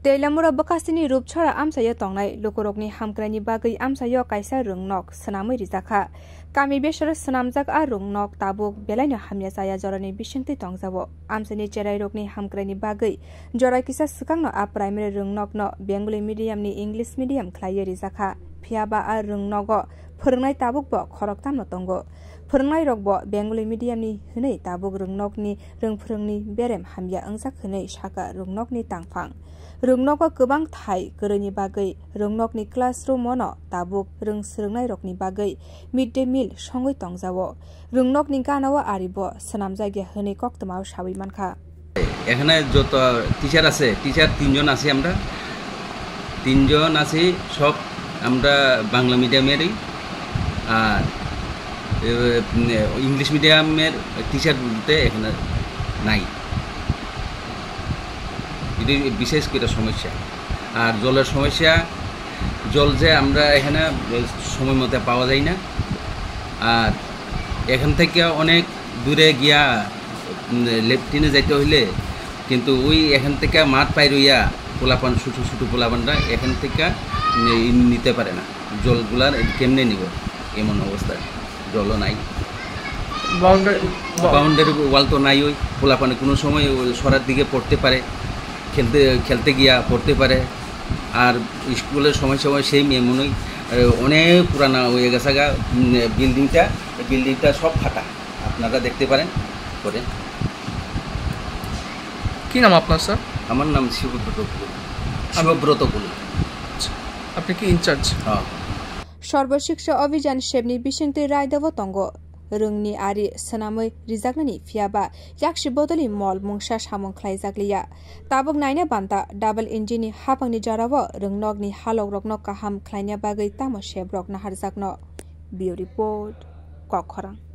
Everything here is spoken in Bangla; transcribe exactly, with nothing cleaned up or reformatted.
Teliamura bwkhasteni ropchara amchaio tongnai lokorokni hamkrani bagui amchaio kaisa rwngnok swnamui rijaka kami besar swnamjak a rwngnok tabok belaino hamya jaya jorani bisingti tongjao amchaini cherai rokni hamkrani bagui jorai kisa swkangno a primary rwngnokno bengali medium ni english medium khlaiyo rijaka phiaba a rwngnogo phwrwngnai tabok bo khoroktamno tongo phwrwngnai rokbo bengali medium ni hwnei tabok rwngnokni rwngphwrwngni berem hamya ongjak hwnei saka rwngnokni tangphang rwngnogo gobang thai goroni bagui rwngnokni classroom no tabok rwngsrwngnai rokni bagui midday meal songoi tongjao rwngnokni ganao aribo swnamjagya hwnei koktomao sawi mankha এখানে যত টিচার আছে টিচার তিনজন আছে আমরা তিনজন আছি সব আমরা বাংলা মিডিয়ামেরই আর ইংলিশ মিডিয়ামের টিচার বলতে এখানে নাই এটি বিশেষ করে সমস্যা আর জলের সমস্যা জল যে আমরা এখানে সময় মতো পাওয়া যায় না আর এখান থেকে অনেক দূরে গিয়া লেফটিনে যাইতে হইলে কিন্তু ওই এখান থেকে মাঠ পাই রইয়া পোলাপান ছোটো ছোটো পোলাপানরা এখান থেকে নিতে পারে না জলগুলার কেমনে নিব এমন অবস্থা জলও নাই বাউন্ডারি ওয়াল তো নাই ওই পোলাপানে কোনো সময় সরার দিকে পড়তে পারে খেলতে খেলতে গিয়া পড়তে পারে আর স্কুলের সময় সময় সেই এমনই অনেক পুরানা হয়ে গেছে গা বিল্ডিংটা বিল্ডিংটা সব ফাটা আপনারা দেখতে পারেন করে কি নাম আপনার স্যার? আমার নাম শিবব্রত কুলু শিবব্রত কুলু আপনি কি ইনচার্জ? হ্যাঁ সর্বশিক্ষা অভিযান সেবনি বিশিংতি রায়দাব তঙ্গ রংনি আরি সনামৈ রিজাকনানি ফিয়াবা yakshi bodoli mol mungsa samung khwlaijak tabok naina banta double engine hapangni jarawo rwngnokni halok rokno kaham khlaina bagui tamo shebrok naharjakno bio report kokhora।